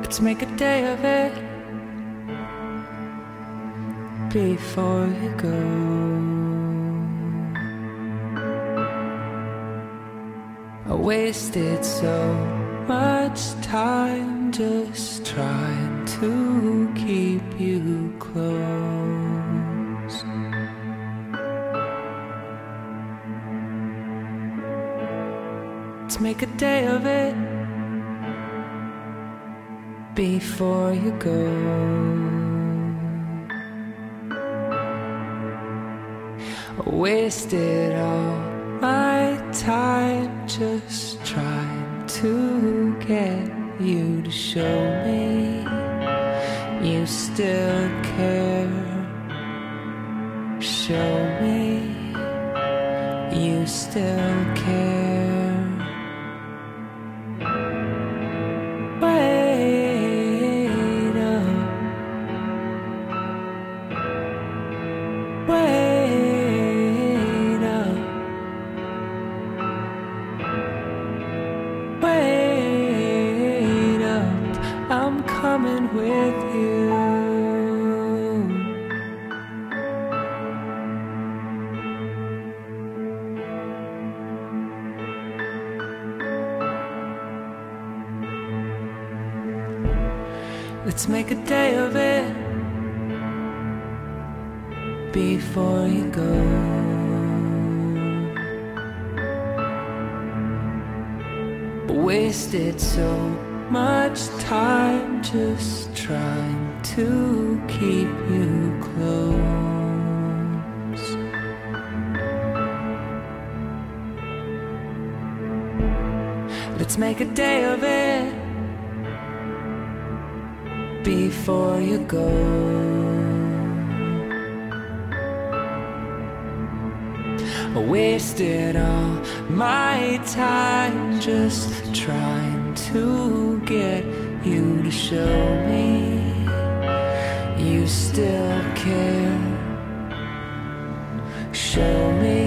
Let's make a day of it before you go. I wasted so much time just trying to keep you close. Let's make a day of it before you go. I wasted all my time just trying to get you to show me you still care. Show me you still care. Wait up, wait up, wait up, I'm coming with you. Let's make a day of it before you go. Wasted so much time just trying to keep you close. Let's make a day of it before you go. I wasted all my time just trying to get you to show me you still care. Show me